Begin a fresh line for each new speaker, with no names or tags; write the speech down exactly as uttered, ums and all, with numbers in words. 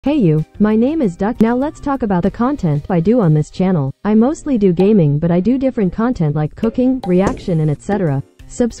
Hey you, my name is Duck. Now let's talk about the content I do on this channel. I mostly do gaming, but I do different content like cooking, reaction and et cetera. Subscribe